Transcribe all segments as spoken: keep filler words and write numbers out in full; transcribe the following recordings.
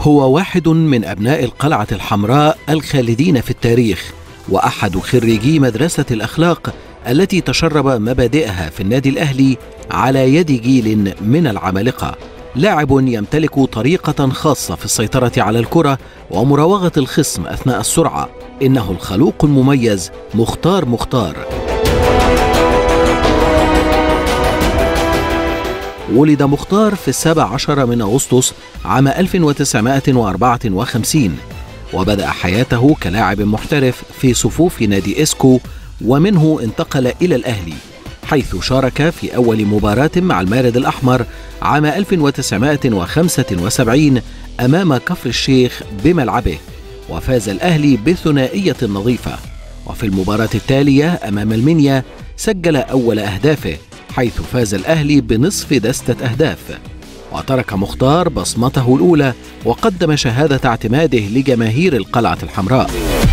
هو واحد من أبناء القلعة الحمراء الخالدين في التاريخ، وأحد خريجي مدرسة الأخلاق التي تشرب مبادئها في النادي الأهلي على يد جيل من العمالقة. لاعب يمتلك طريقة خاصة في السيطرة على الكرة ومراوغة الخصم أثناء السرعة. إنه الخلوق المميز مختار مختار. ولد مختار في السابع عشر من أغسطس عام ألف وتسعمائة وأربعة وخمسين، وبدأ حياته كلاعب محترف في صفوف نادي إسكو، ومنه انتقل إلى الأهلي، حيث شارك في أول مباراة مع المارد الأحمر عام ألف وتسعمائة وخمسة وسبعين أمام كفر الشيخ بملعبه، وفاز الأهلي بثنائية نظيفة. وفي المباراة التالية أمام المنيا سجل أول أهدافه، حيث فاز الأهلي بنصف دستة أهداف. وترك مختار بصمته الأولى وقدم شهادة اعتماده لجماهير القلعة الحمراء.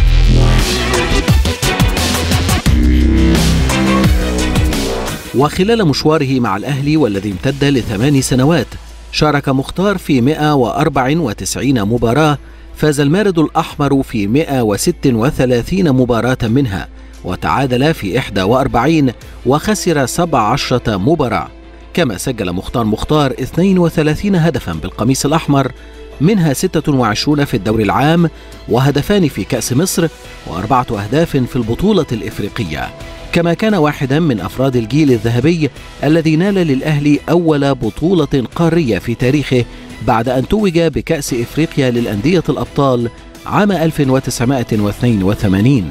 وخلال مشواره مع الأهلي والذي امتد لثمان سنوات، شارك مختار في مئة وأربعة وتسعين مباراة، فاز المارد الأحمر في مئة وستة وثلاثين مباراة منها، وتعادل في إحدى وأربعين، وخسر سبع عشرة مباراة. كما سجل مختار مختار اثنين وثلاثين هدفا بالقميص الأحمر، منها ستة وعشرين في الدوري العام، وهدفان في كأس مصر، وأربعة أهداف في البطولة الإفريقية. كما كان واحدا من أفراد الجيل الذهبي الذي نال للأهلي أول بطولة قارية في تاريخه، بعد أن توج بكأس إفريقيا للأندية الأبطال عام ألف وتسعمائة واثنين وثمانين.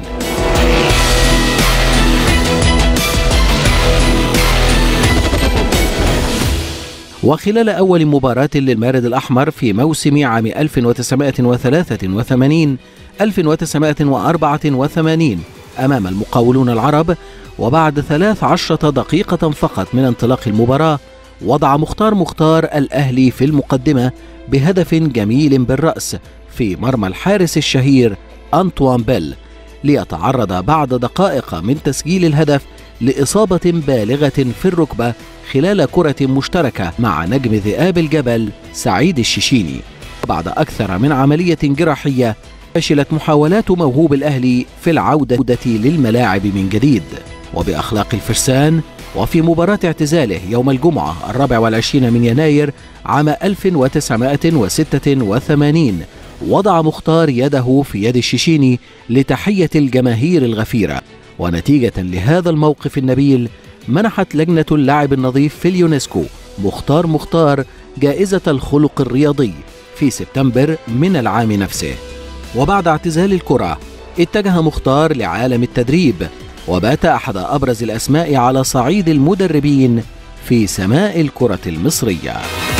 وخلال أول مباراة للمارد الأحمر في موسم عام ألف وتسعمائة وثلاثة وثمانين ألف وتسعمائة وأربعة وثمانين أمام المقاولون العرب، وبعد ثلاث عشرة دقيقة فقط من انطلاق المباراة، وضع مختار مختار الأهلي في المقدمة بهدف جميل بالرأس في مرمى الحارس الشهير أنطوان بيل، ليتعرض بعد دقائق من تسجيل الهدف لإصابة بالغة في الركبة خلال كرة مشتركة مع نجم ذئاب الجبل سعيد الششيني. بعد أكثر من عملية جراحية، فشلت محاولات موهوب الأهلي في العودة للملاعب من جديد. وبأخلاق الفرسان، وفي مباراة اعتزاله يوم الجمعة الرابع والعشرين من يناير عام ألف وتسعمائة وستة وثمانين، وضع مختار يده في يد الششيني لتحية الجماهير الغفيرة. ونتيجة لهذا الموقف النبيل، منحت لجنة اللاعب النظيف في اليونسكو مختار مختار جائزة الخلق الرياضي في سبتمبر من العام نفسه. وبعد اعتزال الكرة، اتجه مختار لعالم التدريب، وبات أحد أبرز الأسماء على صعيد المدربين في سماء الكرة المصرية.